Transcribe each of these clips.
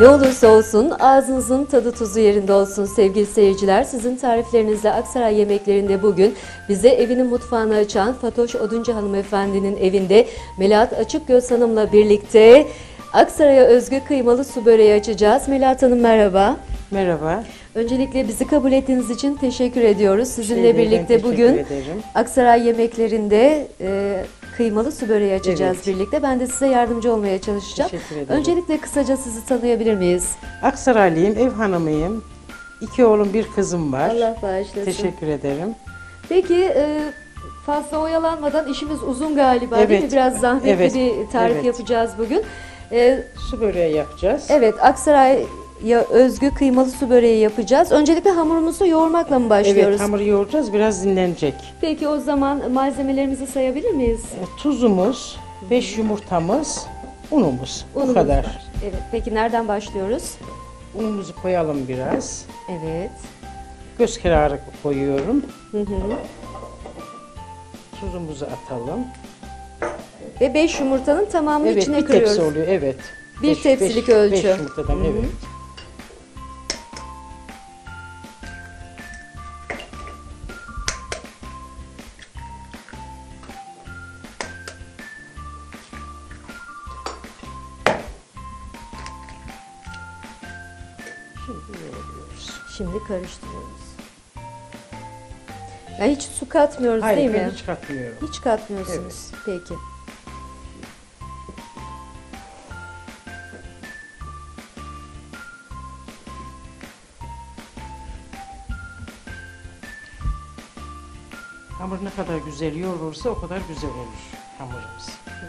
Ne olursa olsun ağzınızın tadı tuzu yerinde olsun sevgili seyirciler. Sizin tariflerinizle Aksaray yemeklerinde bugün bize evinin mutfağını açan Fatoş Oduncu hanımefendinin evinde Melahat Açıkgöz Hanım'la birlikte Aksaray'a özgü kıymalı su böreği açacağız. Melahat Hanım merhaba. Merhaba. Öncelikle bizi kabul ettiğiniz için teşekkür ediyoruz. Sizinle birlikte bugün Aksaray yemeklerinde kıymalı su böreği açacağız birlikte. Ben de size yardımcı olmaya çalışacağım. Öncelikle kısaca sizi tanıyabilir miyiz? Aksaraylıyım, ev hanımıyım. 2 oğlum, 1 kızım var. Allah bağışlasın. Teşekkür ederim. Peki fazla oyalanmadan işimiz uzun galiba değil mi? Biraz zahmetli bir tarif yapacağız bugün. Su böreği yapacağız. Evet, Aksaray'a özgü kıymalı su böreği yapacağız. Öncelikle hamurumuzu yoğurmakla mı başlıyoruz? Evet, hamuru yoğuracağız, biraz dinlenecek. Peki o zaman malzemelerimizi sayabilir miyiz? Tuzumuz, 5 yumurtamız, unumuz. Bu kadar. Var. Evet. Peki nereden başlıyoruz? Unumuzu koyalım biraz. Evet. Göz kararı koyuyorum. Hı hı. Tuzumuzu atalım. Ve 5 yumurtanın tamamını içine bir kırıyoruz. tepsi oluyor, evet. Bir tepsilik ölçü. 5 yumurtadan, evet. Şimdi karıştırıyoruz. Yani hiç su katmıyoruz değil mi? Hayır, hiç katmıyorum. Hiç katmıyorsunuz. Evet. Peki. Hamur ne kadar güzel yoğurursa o kadar güzel olur hamurumuz.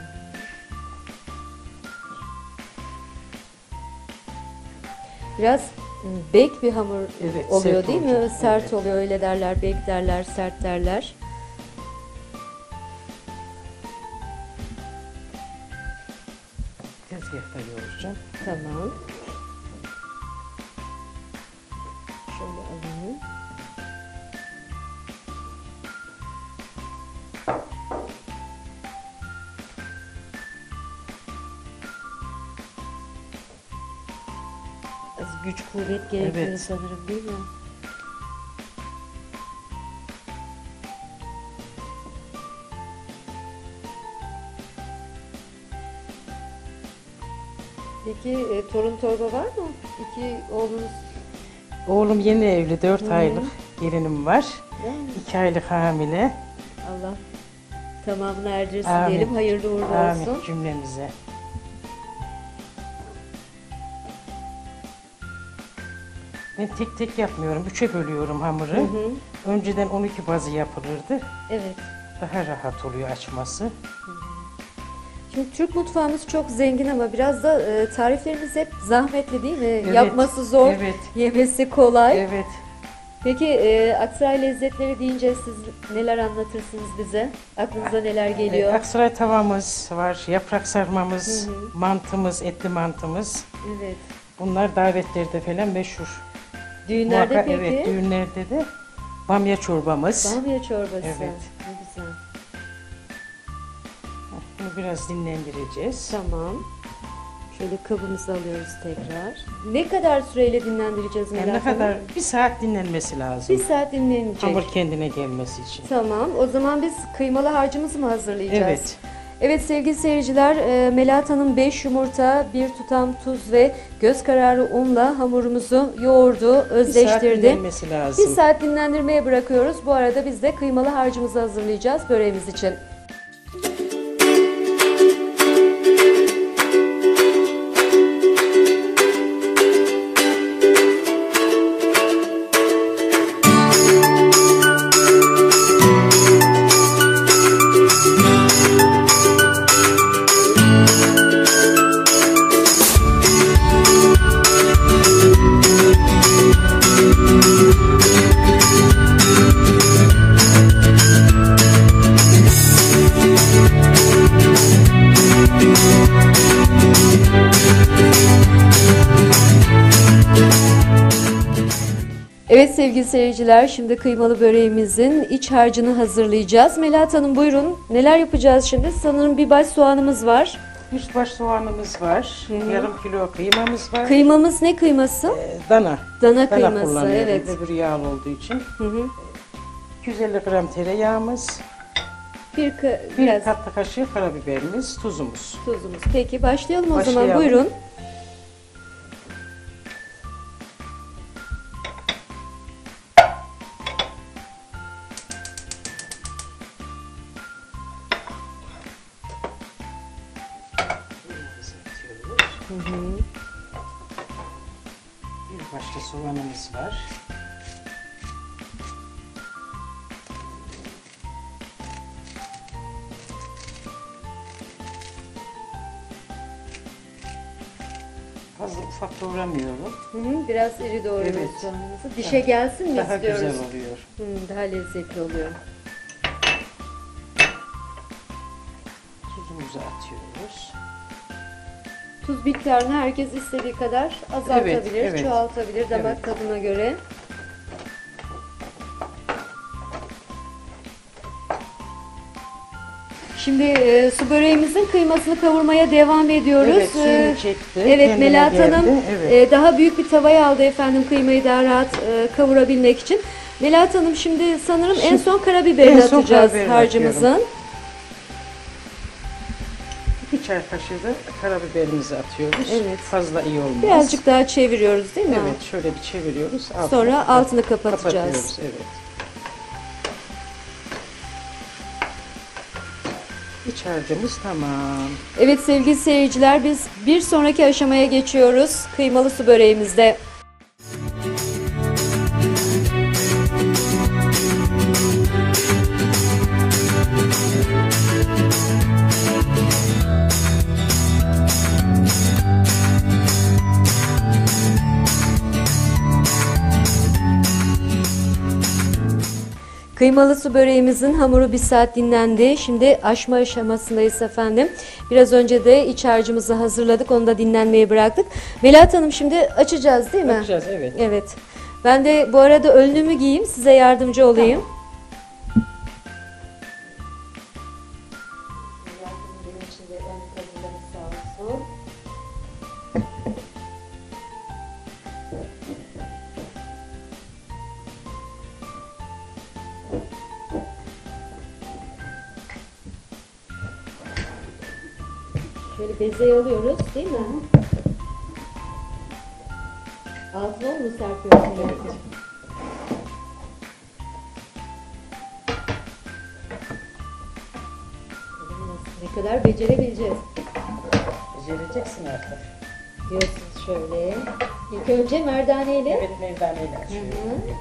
Biraz bek bir hamur oluyor değil mi? olacak. Sert oluyor, öyle derler, bek derler, sert derler. Tezgahta yoğuracağım. Tamam. Şöyle alayım. Az güç kuvvet gerekiyor sanırım değil mi? Peki torun torba var mı? 2 oğlunuz. Oğlum yeni evli, 4 aylık gelinim var. 2 aylık hamile. Allah tamamını erdirsin Amin. diyelim. Hayırlı uğurlu olsun. Amin cümlemize. Ben tek tek yapmıyorum. 3'e bölüyorum hamuru. Önceden 12 bazı yapılırdı. Evet. Daha rahat oluyor açması. Şimdi Türk mutfağımız çok zengin ama biraz da tariflerimiz hep zahmetli değil mi? Evet, Yapması zor, yemesi kolay. Evet. Peki Aksaray lezzetleri deyince siz neler anlatırsınız bize? Aklınıza neler geliyor? Aksaray tavamız var, yaprak sarmamız, mantımız, etli mantımız. Evet. Bunlar davetlerde falan meşhur. Düğünlerde Muhakkak, peki? Evet, düğünlerde de bamya çorbamız. Bamya çorbası. Evet. Ne güzel. Bunu biraz dinlendireceğiz. Tamam. Şöyle kabımızı alıyoruz tekrar. Ne kadar süreyle dinlendireceğiz Melahat Ne Hanım? kadar? 1 saat dinlenmesi lazım. 1 saat dinlenecek. Hamur kendine gelmesi için. Tamam. O zaman biz kıymalı harcımızı mı hazırlayacağız? Evet. Evet sevgili seyirciler, Melahat Hanım 5 yumurta, 1 tutam tuz ve göz kararı unla hamurumuzu yoğurdu, özleştirdi. 1 saat dinlenmesi lazım. 1 saat dinlendirmeye bırakıyoruz. Bu arada biz de kıymalı harcımızı hazırlayacağız böreğimiz için. Evet sevgili seyirciler, şimdi kıymalı böreğimizin iç harcını hazırlayacağız. Melahat Hanım buyurun, neler yapacağız şimdi? Sanırım bir baş soğanımız var. Bir baş soğanımız var. Yarım kilo kıymamız var. Kıymamız ne kıyması? Dana. Dana kıyması, kullanıyorum. evet. Öbür yağlı olduğu için. 250 gram tereyağımız. Bir Bir tatlı kaşığı karabiberimiz, tuzumuz. tuzumuz. Peki başlayalım o zaman. Başlayalım. Buyurun. Bir başta soğanımız var. Fazla ufak doğramıyorum. Biraz iri doğruyoruz Evet. soğanımızı. Dişe gelsin mi Daha istiyoruz? güzel oluyor. Daha lezzetli oluyor. Tuzumuzu atıyoruz. Tuz miktarını herkes istediği kadar azaltabilir, evet. çoğaltabilir damak Evet. tadına göre. Şimdi su böreğimizin kıymasını kavurmaya devam ediyoruz. Evet, suyunu çekti. Evet, kendine Melahat geldi. Hanım Evet. daha büyük bir tavaya aldı efendim kıymayı daha rahat kavurabilmek için. Melahat Hanım şimdi sanırım en son karabiberini en son atacağız karabiberini harcımızın. atıyorum. 2 çay kaşığı da karabiberimizi atıyoruz. Evet. Fazla iyi olmaz. Birazcık daha çeviriyoruz değil mi? Evet, şöyle bir çeviriyoruz. Sonra altını kapatacağız. Kapatıyoruz, evet. İç harcımız tamam. Evet sevgili seyirciler, biz bir sonraki aşamaya geçiyoruz kıymalı su böreğimizde. Kıymalı su böreğimizin hamuru bir saat dinlendi. Şimdi açma aşamasındayız efendim. Biraz önce de iç harcımızı hazırladık. Onu da dinlenmeye bıraktık. Melahat Hanım şimdi açacağız değil mi? Açacağız, evet. Evet. Ben de bu arada önlüğümü giyeyim. Size yardımcı olayım. Şöyle bezeyi alıyoruz değil mi? Altına mı serpiyorsun? Evet. Ne kadar becerebileceğiz Becereceksin artık. diyorsunuz şöyle. İlk önce merdaneyle. Evet, mevdaneyle açıyorum. Geçiyorum.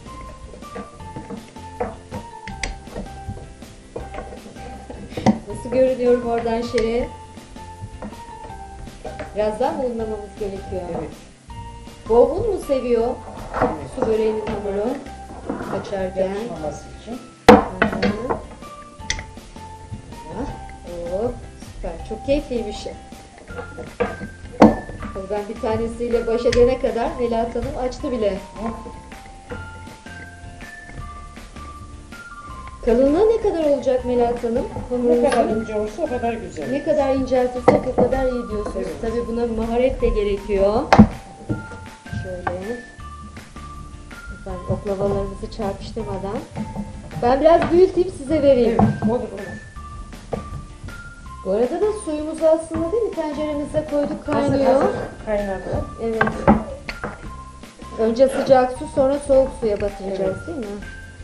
Nasıl görünüyorum oradan şeye? Biraz daha mı unlamamız gerekiyor? Evet. Bol un mu seviyor Evet. su böreğinin hamuru açarken? Yapışmaması için. Hı. Oh, süper. Çok keyifliymiş. Ben bir tanesiyle baş edene kadar Melahat Hanım açtı bile. Kalınlığı ne kadar olacak Melahat Hanım? Ne kadar Hamurumuzun? ince olursa o kadar güzel. Ne kadar inceltirsek o kadar iyi diyorsunuz. Evet. Tabii buna maharet de gerekiyor. Şöyle. Efendim oklavalarımızı çarpıştırmadan. Ben biraz büyüteyim size vereyim. Evet, olur olur. Bu arada da suyumuzu aslında değil mi tenceremize koyduk kaynıyor. Hazır, kaynadı. Evet. Önce sıcak su sonra soğuk suya batıracağız Evet. değil mi?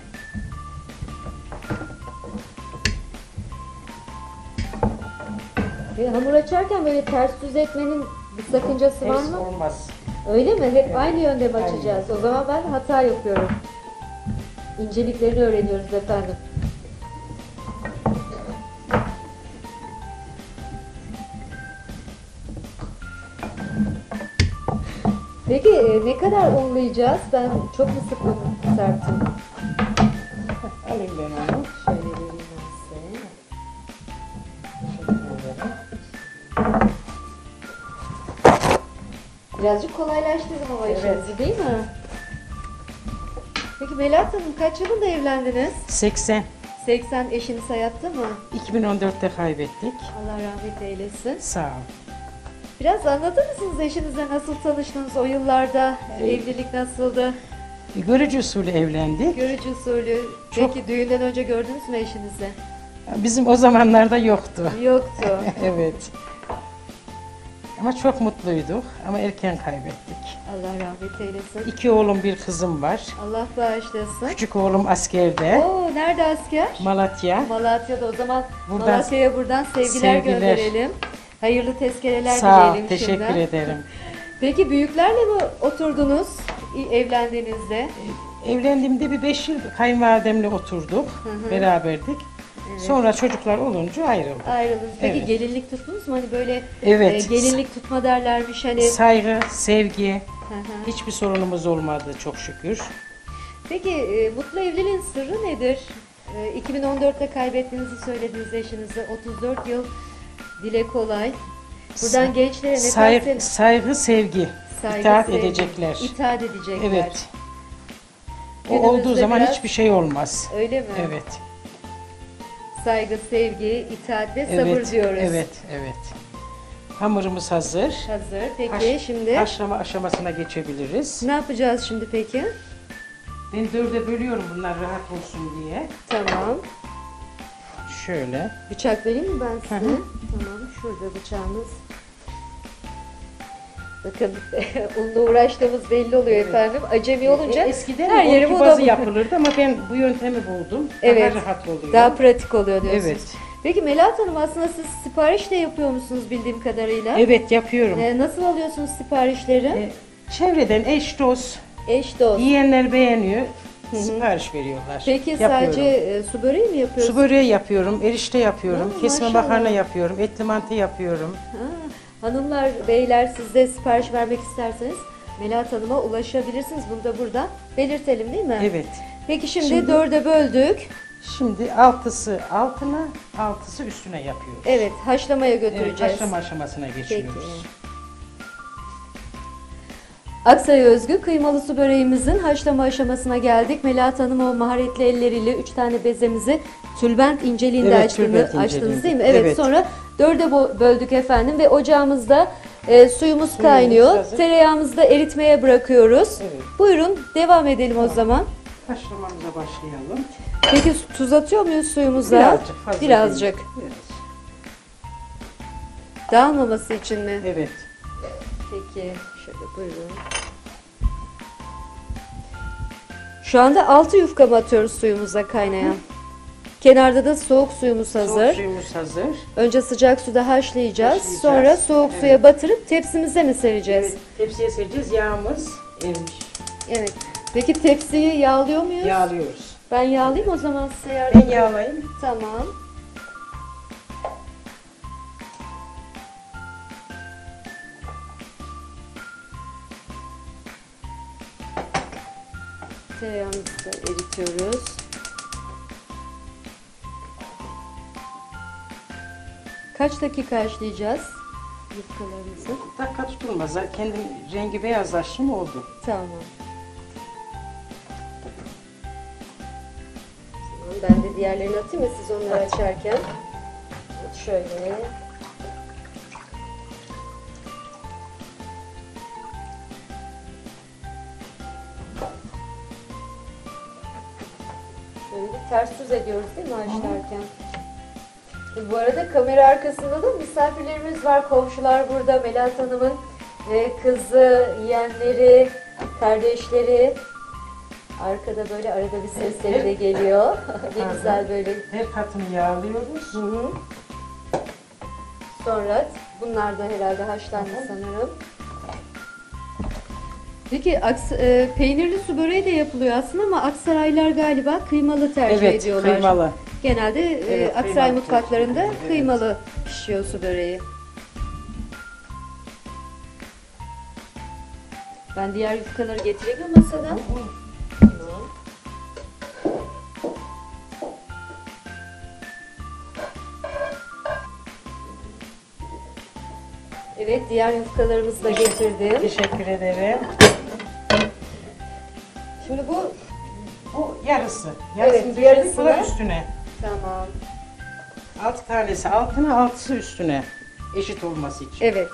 Hamur açarken böyle ters düz etmenin bir sakıncası var Ters mı? olmaz. Öyle mi? Hep Evet. aynı yönde mi Aynı açacağız? O zaman ben hata yapıyorum. İnceliklerini öğreniyoruz efendim. Peki ne kadar unlayacağız? Ben çok mu sık un serptim? Alayım ben onu. Şöyle vereyim ben size. Teşekkür ederim. Birazcık kolaylaştırdım ama Evet. işinizi değil mi? Peki Melahat Hanım kaç yılında evlendiniz? 80. 80 eşiniz hayatta mı? 2014'te kaybettik. Allah rahmet eylesin. Sağ ol. Biraz anlatır mısınız eşinizle nasıl tanıştınız o yıllarda? Evlilik nasıldı? Görücü usulü evlendik. Görücü usulü. Çok- Peki düğünden önce gördünüz mü eşinizi? Bizim o zamanlarda yoktu. Yoktu. Evet. Ama çok mutluyduk ama erken kaybettik. Allah rahmet eylesin. 2 oğlum, bir kızım var. Allah bağışlasın. Küçük oğlum askerde. Oo, nerede asker? Malatya. Malatya'da. O zaman Buradan Malatya'ya buradan sevgiler sevgiler. gönderelim. Hayırlı tezkereler Sağ ol, dileyelim teşekkür şimdiden. ederim. Peki büyüklerle mi oturdunuz evlendiğinizde? Evlendiğimde bir 5 yıl kayınvalidemle oturduk, beraberdik. Sonra çocuklar olunca ayrıldık. Ayrıldınız. Peki Evet. gelinlik tuttunuz mu? Hani böyle Evet. gelinlik tutma derlermiş hani. Saygı, sevgi, Hı hı. hiçbir sorunumuz olmadı çok şükür. Peki mutlu evliliğin sırrı nedir? 2014'te kaybettiğinizi söylediniz eşinize. 34 yıl dile kolay. Buradan gençlere ne tavsiye? Saygı, sevgi, Saygı, itaat sevgi. edecekler. İtaat edecekler. Evet. O Günümüzde olduğu zaman biraz- hiçbir şey olmaz. Öyle mi? Evet. Saygı, sevgi, itaat ve sabır Evet. diyoruz. Evet, evet. Hamurumuz hazır. Hazır. Peki şimdi Haşlama aşamasına geçebiliriz. ne yapacağız şimdi peki? Ben 4'e bölüyorum bunlar rahat olsun diye. Tamam. Şöyle. Bıçak vereyim mi ben size? Hı hı. Tamam. Şurada bıçağımız. Bakın unla uğraştığımız belli oluyor efendim. Acemi olunca Eskiden her yeri 12 bazı bulamam. yapılırdı ama ben bu yöntemi buldum. Evet. Daha rahat oluyor. Daha pratik oluyor diyorsunuz. Evet. Peki Melahat Hanım aslında siz sipariş de yapıyor musunuz bildiğim kadarıyla? Evet, yapıyorum. Nasıl alıyorsunuz siparişleri? Çevreden eş dost, Eş dost. yiyenler beğeniyor, sipariş veriyorlar. Peki Yapıyorum. sadece su böreği mi yapıyorsunuz? Su böreği yapıyorum, erişte yapıyorum, Aa, kesme maşallah. makarna yapıyorum, etli mantı yapıyorum. Ha, hanımlar, beyler siz de sipariş vermek isterseniz Melahat Hanım'a ulaşabilirsiniz. Bunu da burada belirtelim değil mi? Evet. Peki şimdi Şimdi- 4'e böldük. Şimdi altısı altına, altısı üstüne yapıyoruz. Evet, haşlamaya Evet, götüreceğiz. haşlama aşamasına Peki. geçiyoruz. Aksaray'a özgü kıymalı su böreğimizin haşlama aşamasına geldik. Melahat Hanım o maharetli elleriyle 3 tane bezemizi tülbent inceliğinde Evet, açtınız tülbent inceliğinde. değil mi? Evet, Evet. sonra 4'e böldük efendim ve ocağımızda suyumuz kaynıyor. hazır. Tereyağımızı da eritmeye bırakıyoruz. Evet. Buyurun devam edelim o zaman. Haşlamamıza başlayalım. Peki tuz atıyor muyuz suyumuza? Birazcık fazla Birazcık. değil. Biraz. Dağılmaması için mi? Evet. Peki şöyle buyurun. Şu anda 6 yufka mı atıyoruz suyumuza kaynayan? Kenarda da soğuk suyumuz hazır. Soğuk suyumuz hazır. Önce sıcak suda haşlayacağız. Haşlayacağız. Sonra soğuk Evet. suya batırıp tepsimize mi sereceğiz? Evet. Tepsiye sereceğiz. Yağımız erimiş. Evet. Peki tepsiyi yağlıyor muyuz? Yağlıyoruz. Ben yağlayayım o zaman size yardım. Ben yağlayayım. Tamam. Tereyağımızı da eritiyoruz. Kaç dakika haşlayacağız yufkalarımızı? Dakika tutulmaz. Kendim rengi beyazlaştı mı oldu. Tamam. O zaman ben de diğerlerini atayım mı siz onları At. açarken? Şöyle. Şöyle bir ters düz ediyoruz değil mi haşlarken? Bu arada kamera arkasında da misafirlerimiz var, komşular burada. Melahat Hanım'ın kızı, yeğenleri, kardeşleri. Arkada böyle arada bir sesleri de geliyor. Ne güzel böyle. Her katını yağlıyoruz. Hı hı. Sonra bunlar da herhalde haşlandı sanırım. Peki peynirli su böreği de yapılıyor aslında ama Aksaraylılar galiba kıymalı tercih Evet, ediyorlar. kıymalı. Genelde Evet, Aksaray kıymalı mutfaklarında tercih ediyor, evet. kıymalı pişiyor su böreği. Ben diğer yufkaları getireyim mi masadan? Tamam. Evet, diğer yufkalarımızı da getirdim. Teşekkür ederim. Şimdi bu Bu yarısı. Evet, Yarısını yarısını. yarısını üstüne. Tamam. 6 tanesi altına, 6'sı üstüne. Eşit olması için. Evet.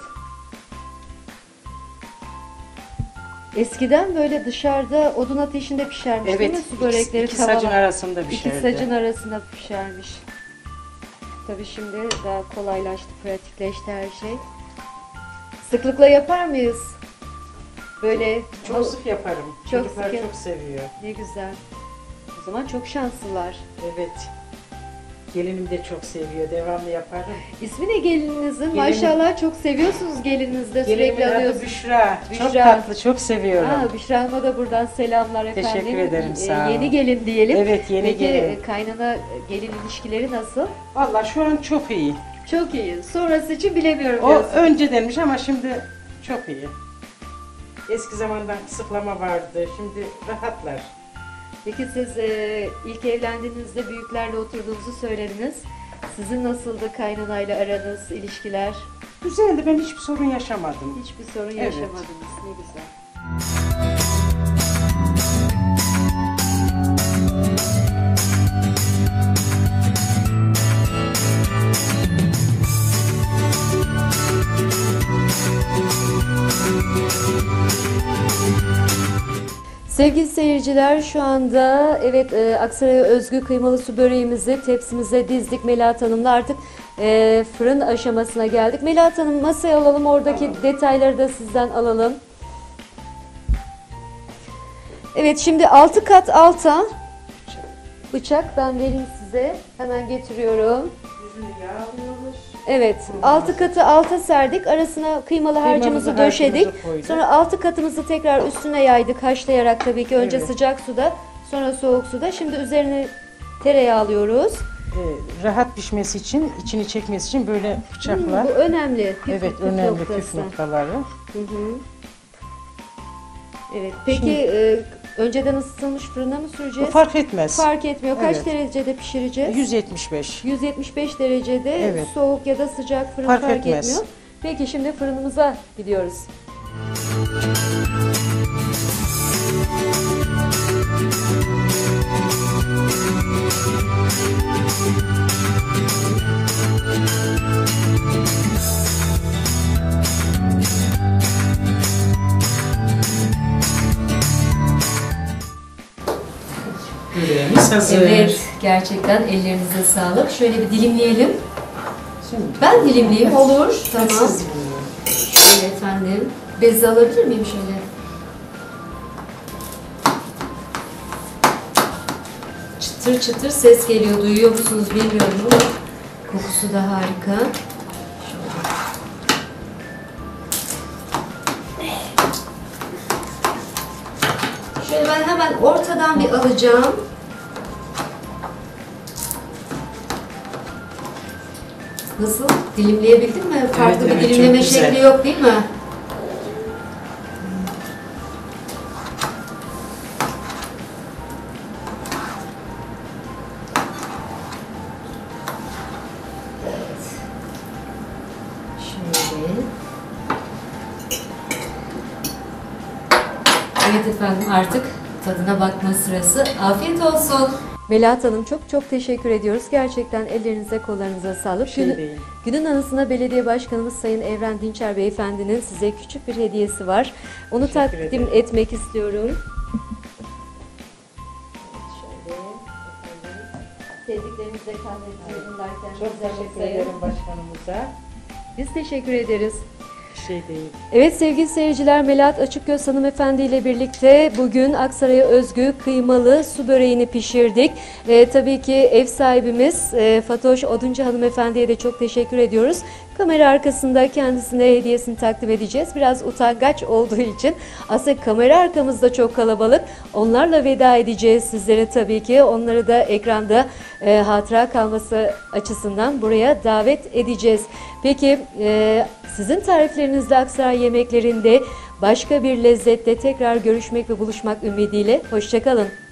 Eskiden böyle dışarıda odun ateşinde pişermiş değil mi su börekleri? iki sacın Tavalar- arasında İki pişerdi. sacın arasında pişermiş. Tabii şimdi daha kolaylaştı, pratikleşti her şey. Sıklıkla yapar mıyız? Böyle Çok sık yaparım. Çok Çocuklar sık yap- çok seviyor. ne güzel. O zaman çok şanslılar. Evet. Gelinim de çok seviyor. Devamlı yaparım. İsmi ne gelininizin? Gelinim- Maşallah çok seviyorsunuz gelinizde. Gelinimin Sürekli adı alıyorsunuz. Büşra. Çok Büşra. tatlı, çok seviyorum. Büşra Hanım'a da buradan selamlar efendim. Teşekkür ederim, sağ olun. Yeni gelin diyelim. Evet, yeni Peki, gelin. kaynana gelin ilişkileri nasıl? Vallahi şu an çok iyi. Çok iyi. Sonrası için bilemiyorum O diyorsun. öncedenmiş ama şimdi çok iyi. Eski zamandan kısıtlama vardı. Şimdi rahatlar. Peki siz ilk evlendiğinizde büyüklerle oturduğunuzu söylediniz. Sizin nasıldı kaynanayla aranız, ilişkiler? Güzeldi. Ben hiçbir sorun yaşamadım. Hiçbir sorun Evet. yaşamadınız. Ne güzel. Sevgili seyirciler, şu anda evet Aksaray'a özgü kıymalı su böreğimizi tepsimize dizdik Melahat Hanım'la, artık fırın aşamasına geldik. Melahat Hanım, masaya alalım, oradaki detayları da sizden alalım. Evet, şimdi 6 kat alta bıçak ben vereyim size, hemen getiriyorum. Yüzünü yağlıyormuş. Evet, 6 katı alta serdik. Arasına kıymalı harcımızı döşedik. koyduk. Sonra 6 katımızı tekrar üstüne yaydık, haşlayarak tabii ki. Önce Evet. sıcak suda, sonra soğuk suda. Şimdi üzerine tereyağı alıyoruz. Rahat pişmesi için, içini çekmesi için böyle bıçakla. Bu önemli. Püf Evet, püf önemli noktası. püf noktaları. Hı hı. Evet, peki Şimdi- önceden ısıtılmış fırına mı Bu süreceğiz? fark etmez. Fark etmiyor. Kaç Evet. derecede pişireceğiz? 175. 175 derecede, Evet. soğuk ya da sıcak fırın Fark fark etmez. etmiyor. Peki şimdi fırınımıza gidiyoruz. Böreğimiz hazır. Evet, gerçekten ellerinize sağlık. Şöyle bir dilimleyelim. Şimdi Ben dilimleyeyim, olur. Tamam. siz dinleyin. Şöyle efendim. Bezi alabilir miyim şöyle? Çıtır çıtır ses geliyor. Duyuyor musunuz bilmiyorum ama kokusu da harika. Şöyle ben hemen ortadan bir alacağım. Nasıl? Dilimleyebildin mi? Farklı evet, bir dilimleme çok güzel. şekli yok değil mi? Evet. Şöyle. Evet efendim, artık tadına bakma sırası. Afiyet olsun. Melahat Hanım, çok çok teşekkür ediyoruz. Gerçekten ellerinize kollarınıza sağlık. Şey değil. Günün anısına Belediye Başkanımız Sayın Evren Dinçer Beyefendinin size küçük bir hediyesi var. Onu Teşekkür takdim ederim. etmek istiyorum. Şöyle. Sevdiklerinizle kahve derken Çok teşekkür ederim başkanımıza. Biz teşekkür ederiz. Bir şey değil. Evet sevgili seyirciler, Melahat Açıkgöz hanımefendi ile birlikte bugün Aksaray'a özgü kıymalı su böreğini pişirdik. Tabii ki ev sahibimiz Fatoş Oduncu hanımefendiye de çok teşekkür ediyoruz. Kamera arkasında kendisine hediyesini takdim edeceğiz. Biraz utangaç olduğu için, aslında kamera arkamızda çok kalabalık. Onlarla veda edeceğiz sizlere tabii ki. Onları da ekranda hatıra kalması açısından buraya davet edeceğiz. Peki sizin tariflerinizle Aksaray yemeklerinde başka bir lezzette tekrar görüşmek ve buluşmak ümidiyle. Hoşça kalın.